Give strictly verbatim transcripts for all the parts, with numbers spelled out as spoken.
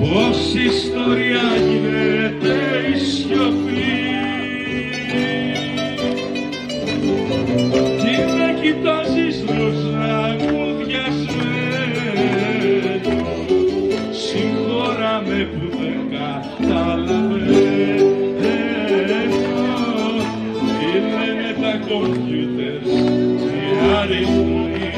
πως η ιστορία γίνεται η σιωπή κι με κοιτάζεις ροζαγουδιασμένο, συγχώρα με που δεν καταλαβαίνω τι λένε τα κομπιούτερς οι αριθμοί.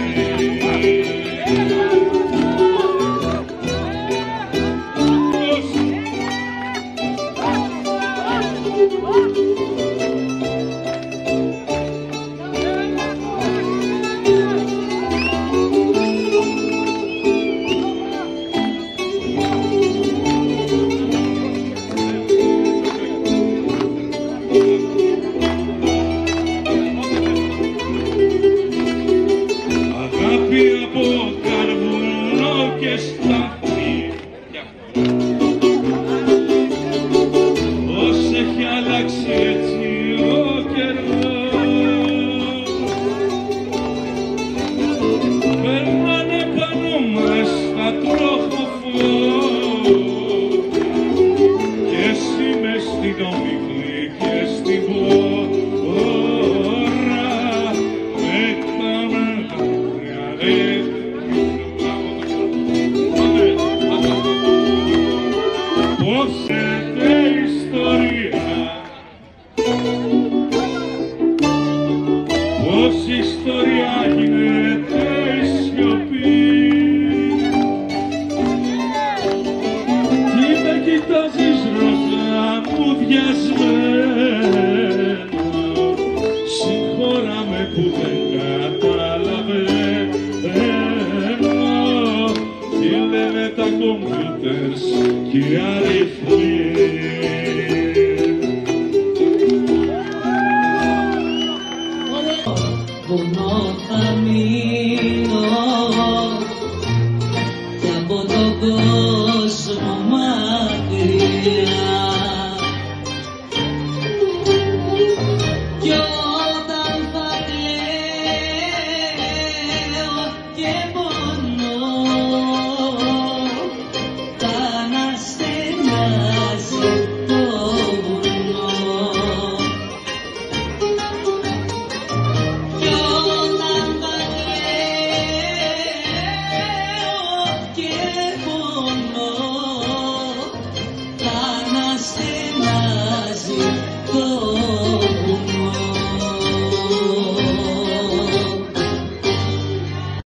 Από καρβουνό και σταθμή πως έχει αλλάξει έτσι ο καιρός, περνάνε πάνω μας τα τροχοφόρα και εσύ μες στην ομίχλη και στην πόρα με τα μεγάλα πως είναι ιστορία, πως η ιστορία γίνεται η σιωπή κι με κοιτάζεις ροζαμουδιασμένο, συγχώρα με που δεν καταλαβαίνω τι λένε τα κομπιούτερς κι οι αριθμοί. Βουνό θα μείνω και από τον κόσμο